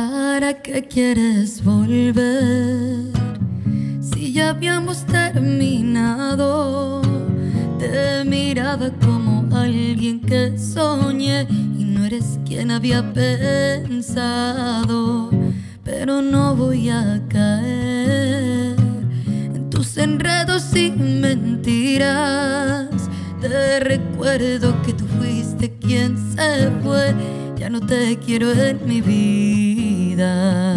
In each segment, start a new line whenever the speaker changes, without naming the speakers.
¿Para qué quieres volver? Si ya habíamos terminado. Te miraba como alguien que soñé y no eres quien había pensado. Pero no voy a caer en tus enredos y mentiras. Te recuerdo que tú fuiste quien se fue. Ya no te quiero en mi vida.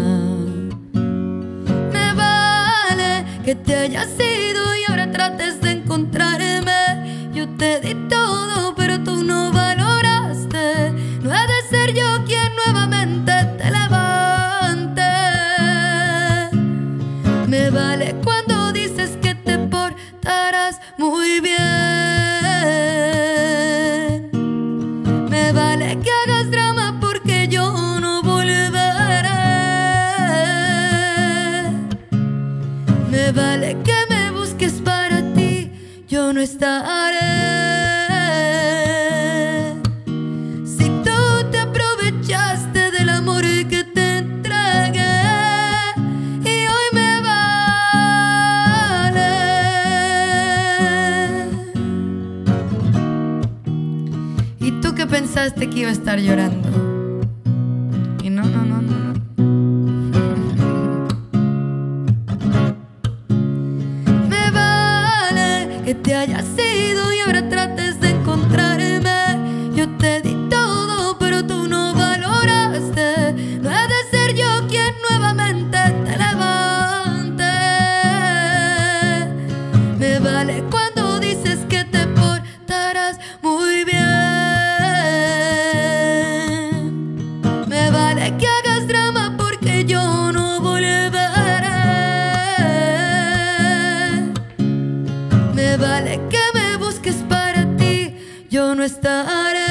Me vale que te hayas ido y ahora trates de encontrarme. Yo te di todo, pero tú no valoraste. No he de ser yo quien nuevamente te levante. Me vale cuando dices que te portarás muy bien. Me vale que hagas drama porque yo no volveré. Me vale que me busques para ti, yo no estaré. Si tú te aprovechaste del amor que te entregué y hoy me vale. ¿Y tú qué pensaste que iba a estar llorando? Y no. Me vale que te hayas ido y ahora trates de encontrarme. Yo te di todo, pero tú no valoraste. No he de ser yo quien nuevamente te levante. Me vale cuando dices que te portarás muy bien. Me vale que hagas drama porque yo no volveré. Me vale que me busques para ti, yo no estaré.